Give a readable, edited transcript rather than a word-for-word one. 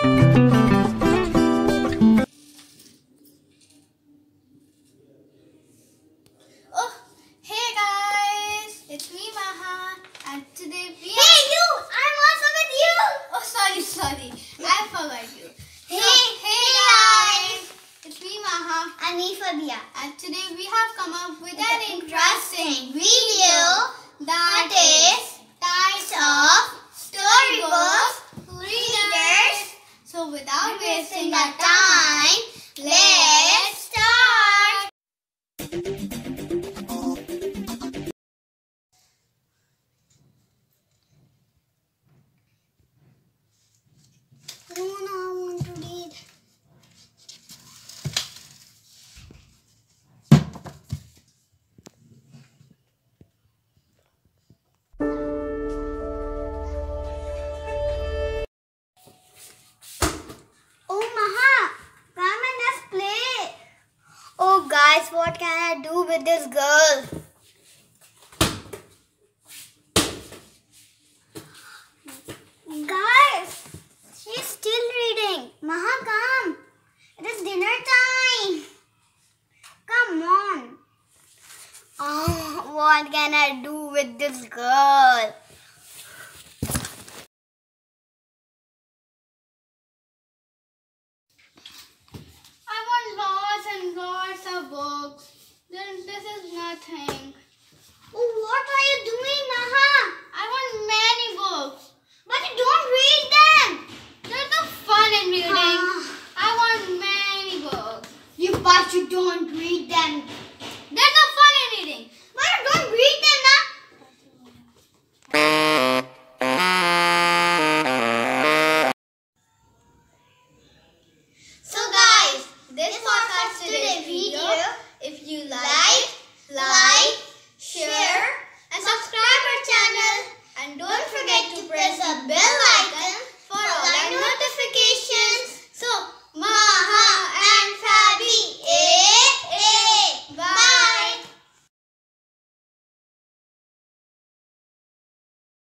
Oh, hey guys, it's me Maha, and today we Hey you! I'm also with you! Oh, sorry, I forgot you. Hey Guys, it's me Maha, and me Fabia. and today we have come up with an interesting video that is types of storybook storybook readers. So without wasting our time, let's start! I want to read. Oh Maha, come and let's play. Oh guys, what can I do with this girl? Guys, she's still reading. Maha, come. It is dinner time. Come on. Oh, what can I do with this girl? I want lots and lots of books. Then this is nothing. Oh, what are you doing, Maha? I want many books. But you don't read them. There's no fun in reading. Ah. I want many books. But you don't read them. There's no fun in reading. But you don't read them, na? So guys, this was our today's video. If you like, share and subscribe our channel. And don't forget to press the bell